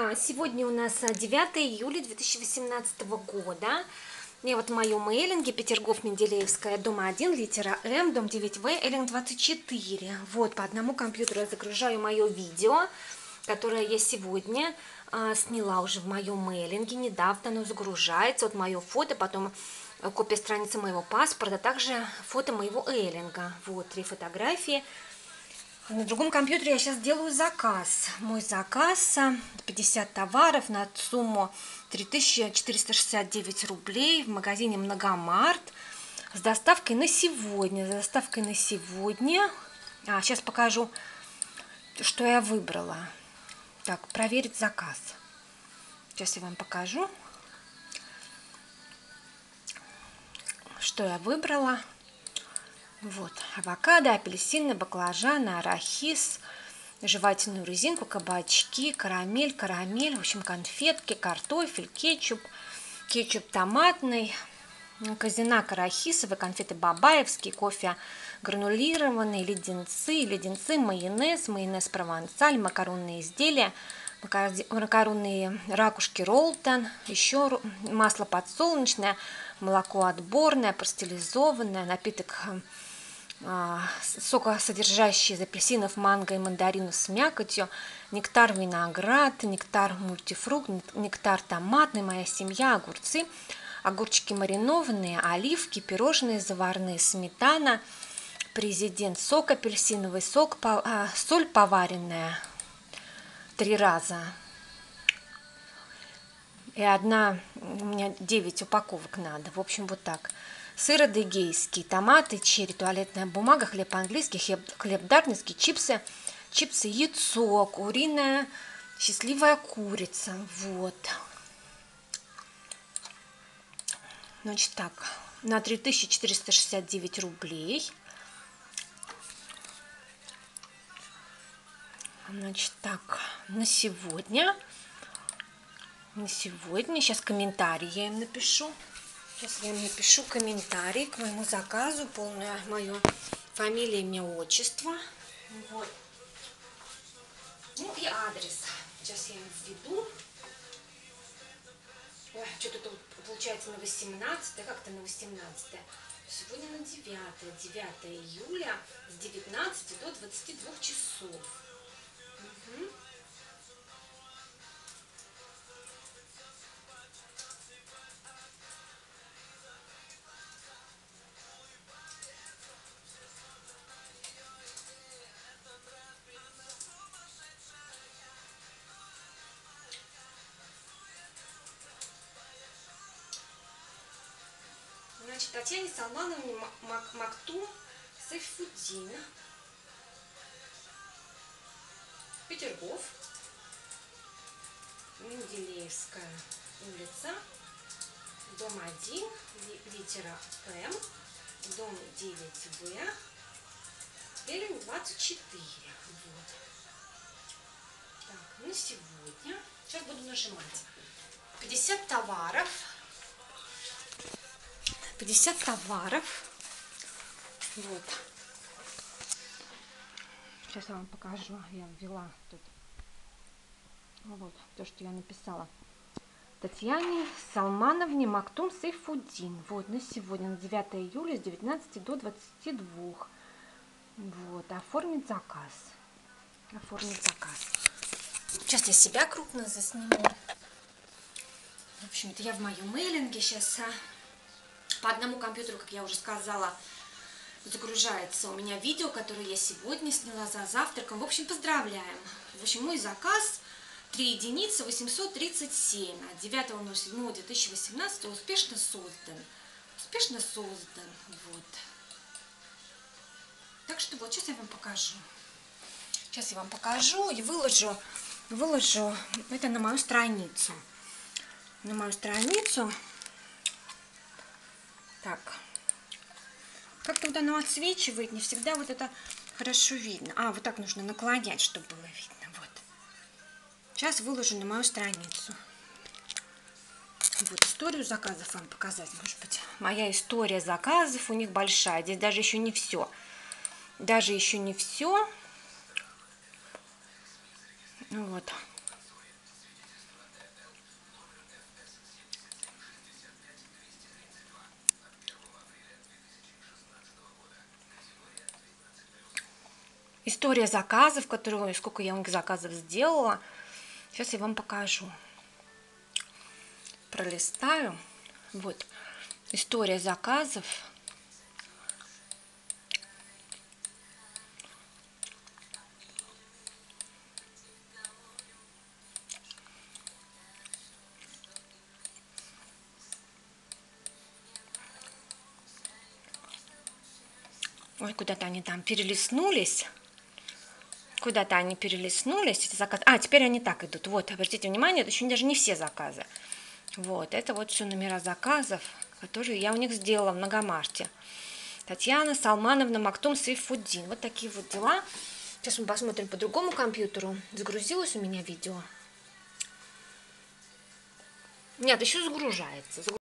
Сегодня у нас 9 июля 2018 года. И вот в моем мейлинге Петергоф, Менделеевская, дом 1, литера М, дом 9В, Эллинг 24. Вот, по одному компьютеру я загружаю мое видео, которое я сегодня сняла уже в моем мейлинге. Недавно оно загружается. Вот мое фото, потом копия страницы моего паспорта, а также фото моего Эллинга. Вот, 3 фотографии. На другом компьютере я сейчас делаю заказ. Мой заказ 50 товаров на сумму 3469 рублей в магазине Многомарт с доставкой на сегодня. Сейчас покажу, что я выбрала. Так, проверить заказ. Сейчас я вам покажу, что я выбрала. Вот, авокадо, апельсины, баклажаны, арахис, жевательную резинку, кабачки, карамель, в общем, конфетки, картофель, кетчуп томатный, казинак арахисовый, конфеты бабаевские, кофе гранулированный, леденцы, майонез провансаль, макаронные изделия, макаронные ракушки Ролтон, еще масло подсолнечное, молоко отборное, пастеризованное, напиток сокосодержащий из апельсинов, манго и мандаринов с мякотью, нектар виноград, нектар мультифрукт, нектар томатный, моя семья, огурцы, огурчики маринованные, оливки, пирожные заварные, сметана, президент, сок апельсиновый, соль поваренная 3 раза. И у меня 9 упаковок надо. В общем, вот так. Сыр адыгейский, томаты, черри, туалетная бумага, хлеб по-английски, хлеб дарницкий, чипсы, яйцо, куриная, счастливая курица. Вот. Значит так, на 3469 рублей. Значит так, на сегодня, сейчас комментарий я им напишу. Сейчас я им напишу комментарий к моему заказу, полное мое фамилия, имя, отчество. Вот. Ну и адрес. Сейчас я им введу. Что-то тут получается на 18, как-то на 18. Сегодня на 9 июля с 19 до 22 часов. Угу. Значит, Татьяне Салмановне Мактум Сайфуддин, Петергоф, Менделеевская улица, дом 1, литера М, дом 9В, Эллинг 24. Вот. Так, на сегодня. Сейчас буду нажимать. 50 товаров. 50 товаров. Вот. Сейчас я вам покажу. Я ввела тут вот то, что я написала. Татьяне Салмановне Мактум Сайфуддин. Вот, на сегодня, на 9 июля с 19 до 22. Вот, оформить заказ. Сейчас я себя крупно засниму. В общем, это я в моем мейлинге. Сейчас по одному компьютеру, как я уже сказала, загружается у меня видео, которое я сегодня сняла за завтраком. В общем, поздравляем. В общем, мой заказ 3 единицы 837 от 9.07.2018 успешно создан. Вот. Так что вот, сейчас я вам покажу. И выложу это на мою страницу. Так. Как-то вот оно отсвечивает, не всегда вот это хорошо видно. Вот так нужно наклонять, чтобы было видно. Вот. Сейчас выложу на мою страницу. Вот историю заказов вам показать. Может быть, моя история заказов у них большая. Здесь даже еще не все. Вот. история заказов, которую, сколько я заказов сделала. Сейчас я вам покажу. Пролистаю. Вот. История заказов. Ой, куда-то они там перелистнулись. Куда-то они перелистнулись, эти заказы. А, теперь они так идут. Вот, обратите внимание, это еще даже не все заказы. Вот, это вот все номера заказов, которые я у них сделала в Многомарте. Татьяна Салмановна Мактум Сейфуддин. Вот такие вот дела. Сейчас мы посмотрим по другому компьютеру. Загрузилось у меня видео? Нет, еще загружается.